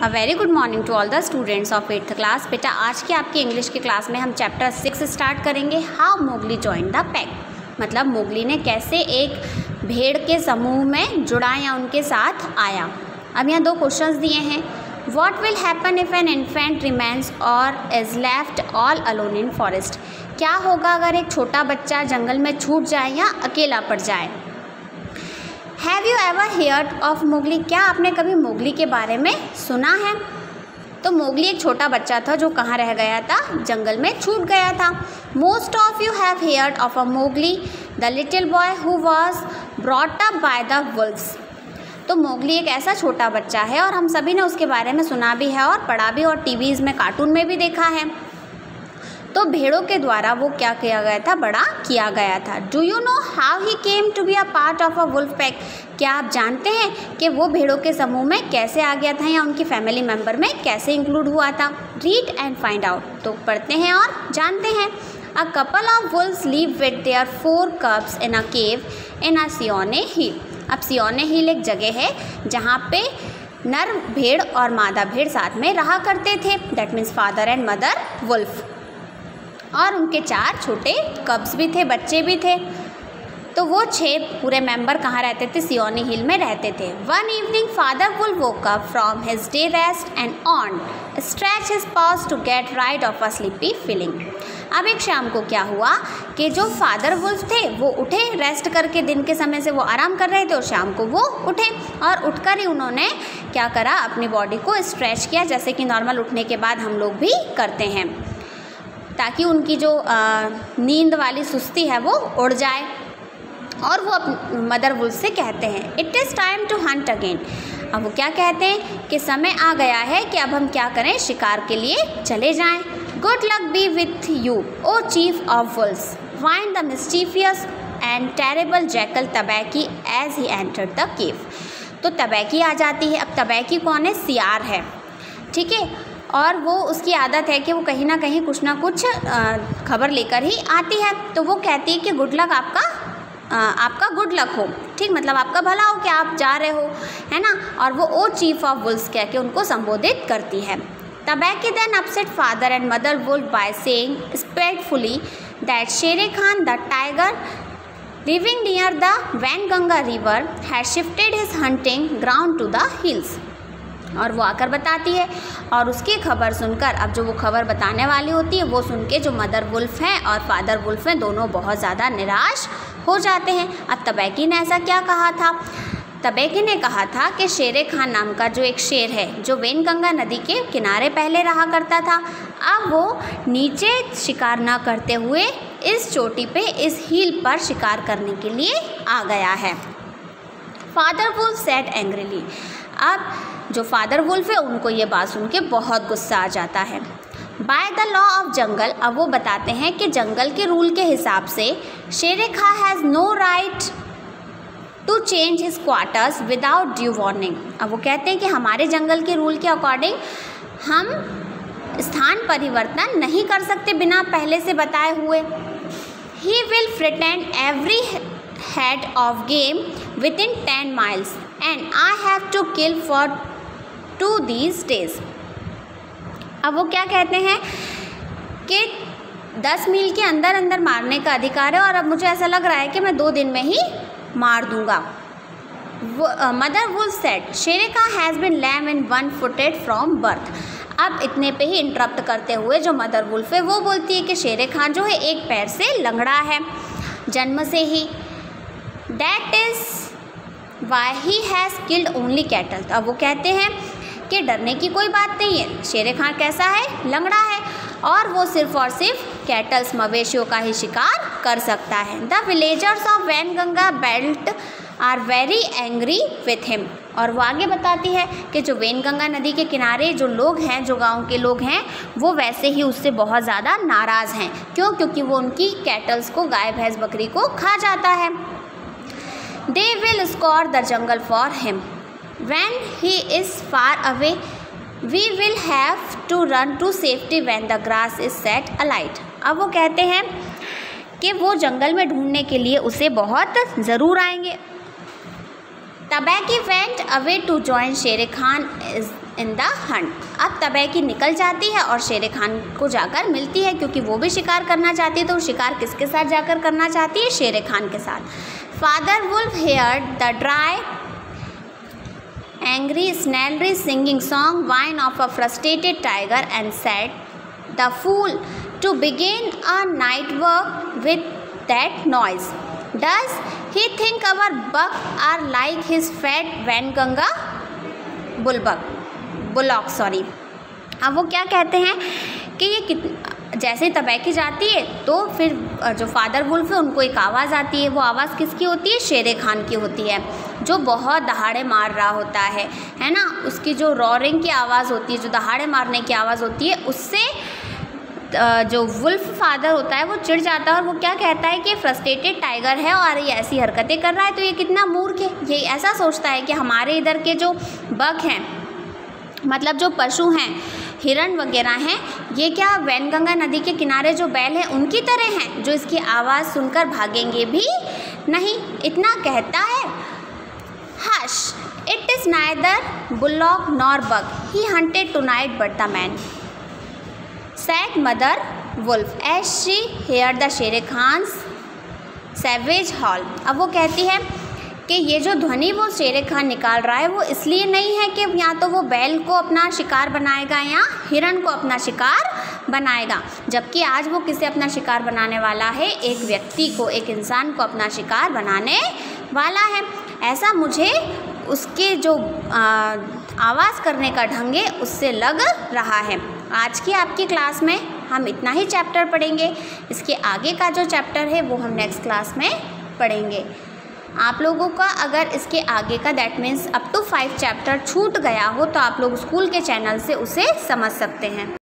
A very good morning to all the students of 8th class. बेटा आज के आपके इंग्लिश की क्लास में हम चैप्टर 6 स्टार्ट करेंगे। How Mowgli join the pack, मतलब मोगली ने कैसे एक भेड़ के समूह में जुड़ा या उनके साथ आया। अब यहाँ दो क्वेश्चंस दिए हैं। What will happen if an infant remains or is left all alone in forest, क्या होगा अगर एक छोटा बच्चा जंगल में छूट जाए या अकेला पड़ जाए। Have you ever heard of Mowgli, क्या आपने कभी मोगली के बारे में सुना है। तो मोगली एक छोटा बच्चा था जो कहाँ रह गया था, जंगल में छूट गया था। Most of you have heard of a Mowgli the little boy who was brought up by the wolves. तो मोगली एक ऐसा छोटा बच्चा है और हम सभी ने उसके बारे में सुना भी है और पढ़ा भी और टीवीज़ में कार्टून में भी देखा है। तो भेड़ों के द्वारा वो क्या किया गया था, बड़ा किया गया था। Do you know how he came to be a part of a wolf pack, क्या आप जानते हैं कि वो भेड़ों के समूह में कैसे आ गया था या उनकी फैमिली मेम्बर में कैसे इंक्लूड हुआ था। रीड एंड फाइंड आउट, तो पढ़ते हैं और जानते हैं। A couple of wolves live with their 4 cubs in a cave in a Seeonee hill. अब सियोने हिल एक जगह है जहाँ पे नर भेड़ और मादा भेड़ साथ में रहा करते थे। That means father and mother wolf, और उनके 4 छोटे कब्स भी थे, बच्चे भी थे। तो वो 6 पूरे मेंबर कहाँ रहते थे, सियोनी हिल में रहते थे। One evening father wolf woke up from his day rest and on stretch his paws to get rid of a sleepy feeling. अब एक शाम को क्या हुआ कि जो फादर वुल्फ थे वो उठे, रेस्ट करके दिन के समय से वो आराम कर रहे थे और शाम को वो उठे और उठकर ही उन्होंने क्या करा, अपनी बॉडी को स्ट्रेच किया, जैसे कि नॉर्मल उठने के बाद हम लोग भी करते हैं, ताकि उनकी जो नींद वाली सुस्ती है वो उड़ जाए। और वो अपनी मदर वुल्फ से कहते हैं it is time to hunt again. अब वो क्या कहते हैं कि समय आ गया है कि अब हम क्या करें, शिकार के लिए चले जाएं। Good luck be with you O chief of wolves, find the mischievous and terrible jackal Tabaqui as he entered the cave. तो तबैकी आ जाती है। अब तबैकी कौन है, सियार है, ठीक है। और वो उसकी आदत है कि वो कहीं ना कहीं कुछ ना कुछ खबर लेकर ही आती है। तो वो कहती है कि गुड लक, आपका गुड लक हो, ठीक, मतलब आपका भला हो कि आप जा रहे हो, है ना। और वो ओ चीफ ऑफ वुल्व्स कह के उनको संबोधित करती है। Tabaqui then upset father and mother wolf by saying spitefully that Shere Khan the tiger living near the Waingunga river had shifted his hunting ground to the hills. और वो आकर बताती है और उसकी खबर सुनकर, अब जो वो खबर बताने वाली होती है वो सुन के जो मदर वुल्फ हैं और फादर वुल्फ हैं दोनों बहुत ज़्यादा निराश हो जाते हैं। अब तबैकी ने ऐसा क्या कहा था, तबैकी ने कहा था कि शेर खान नाम का जो एक शेर है जो वैनगंगा नदी के किनारे पहले रहा करता था, अब वो नीचे शिकार ना करते हुए इस चोटी पे, इस हील पर शिकार करने के लिए आ गया है। फादर वुल्फ सेड एंग्रीली, अब जो फादर वुल्फ है उनको ये बात सुन के बहुत गुस्सा आ जाता है। By the law of jungle, अब वो बताते हैं कि जंगल के रूल के हिसाब से Shere Khan has no right to change his quarters without due warning. अब वो कहते हैं कि हमारे जंगल के रूल के अकॉर्डिंग हम स्थान परिवर्तन नहीं कर सकते बिना पहले से बताए हुए। He will frighten every head of game within 10 miles and I have to kill for 2 these days। अब वो क्या कहते हैं कि 10 मील के अंदर अंदर मारने का अधिकार है और अब मुझे ऐसा लग रहा है कि मैं 2 दिन में ही मार दूंगा। Mother wolf said Shere Khan has been lame in 1-footed from birth. अब इतने पे ही इंटरप्ट करते हुए जो मदर वुल्फ है वो बोलती है कि शेर खां जो है एक पैर से लंगड़ा है जन्म से ही। That is why he has killed only cattle। अब वो कहते हैं कि डरने की कोई बात नहीं है, शेर खां कैसा है, लंगड़ा है और वो सिर्फ और सिर्फ कैटल्स, मवेशियों का ही शिकार कर सकता है। The villagers of Waingunga belt are very angry with him. और वो आगे बताती है कि जो वैनगंगा नदी के किनारे जो लोग हैं, जो गांव के लोग हैं, वो वैसे ही उससे बहुत ज़्यादा नाराज़ हैं। क्यों? क्योंकि वो उनकी कैटल्स को, गाय भैंस बकरी को खा जाता है। They will scour the jungle for him. When he is far away, we will have to run to safety when the grass is set alight। अब वो कहते हैं कि वो जंगल में ढूंढने के लिए उसे बहुत ज़रूर आएंगे Tabaqui went away to join Shere Khan in the Hunt. अब तबैकी निकल जाती है और शेर खान को जाकर मिलती है, क्योंकि वो भी शिकार करना चाहती है। तो शिकार किसके साथ जाकर करना चाहती है? शेर खान के साथ। Father wolf heard the dry angry snarly singing song whine of a frustrated tiger and said the fool to begin a night work with that noise. Does he think our buck are like his fat Vanganga bullock? Sorry. अब वो क्या कहते हैं कि ये जैसे तबैकी जाती है तो फिर जो फादर वुल्फ है उनको एक आवाज़ आती है। वो आवाज़ किसकी होती है? शेर खान की होती है, जो बहुत दहाड़े मार रहा होता है ना। उसकी जो रॉरिंग की आवाज़ होती है, जो दहाड़े मारने की आवाज़ होती है, उससे जो वुल्फ फादर होता है वो चिढ़ जाता है और वो क्या कहता है कि फ्रस्ट्रेटेड टाइगर है और ये ऐसी हरकतें कर रहा है, तो ये कितना मूर्ख है। ये ऐसा सोचता है कि हमारे इधर के जो बग हैं, मतलब जो पशु हैं, हिरण वगैरह हैं, ये क्या वैनगंगा नदी के किनारे जो बैल हैं उनकी तरह हैं, जो इसकी आवाज़ सुनकर भागेंगे भी नहीं। इतना कहता है। Hush, it is neither bullock nor buck, he hunted tonight but the man, said mother wolf as she heard the शेर खान्स savage howl। अब वो कहती है कि ये जो ध्वनि वो शेर खान निकाल रहा है वो इसलिए नहीं है कि या तो वो बैल को अपना शिकार बनाएगा या हिरण को अपना शिकार बनाएगा, जबकि आज वो किसे अपना शिकार बनाने वाला है? एक व्यक्ति को, एक इंसान को अपना शिकार बनाने वाला है। ऐसा मुझे उसके जो आवाज़ करने का ढंग है उससे लग रहा है। आज की आपकी क्लास में हम इतना ही चैप्टर पढ़ेंगे। इसके आगे का जो चैप्टर है वो हम नेक्स्ट क्लास में पढ़ेंगे। आप लोगों का अगर इसके आगे का that means up to 5 chapter छूट गया हो तो आप लोग स्कूल के चैनल से उसे समझ सकते हैं।